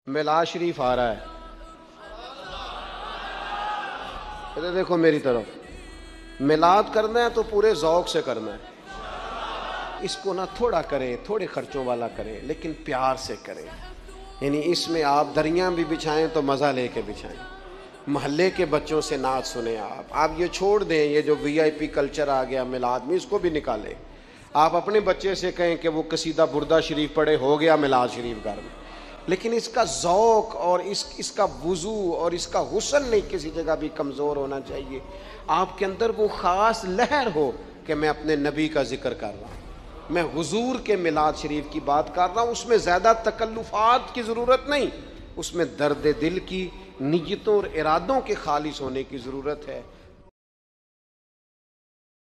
मिलाद शरीफ आ रहा है। इधर देखो मेरी तरफ। मिलाद करना है तो पूरे ज़ौक़ से करना है। इसको ना थोड़ा करें, थोड़े खर्चों वाला करें, लेकिन प्यार से करें। यानी इसमें आप दरियाँ भी बिछाएं तो मज़ा लेके बिछाएं। महल्ले के बच्चों से नात सुने। आप ये छोड़ दें, ये जो VIP कल्चर आ गया मिलाद में, इसको भी निकालें। आप अपने बच्चे से कहें कि वो कसीदा बुर्दा शरीफ पढ़े, हो गया मिलाद शरीफ घर में। लेकिन इसका ज़ौक़ और इसका वुज़ू और इसका हुस्न नहीं किसी जगह भी कमज़ोर होना चाहिए। आपके अंदर वो ख़ास लहर हो कि मैं अपने नबी का जिक्र कर रहा हूँ, मैं हुजूर के मिलाद शरीफ की बात कर रहा हूँ। उसमें ज़्यादा तकल्लुफ़ात की ज़रूरत नहीं, उसमें दर्द दिल की नीयतों और इरादों के खालिस होने की ज़रूरत है।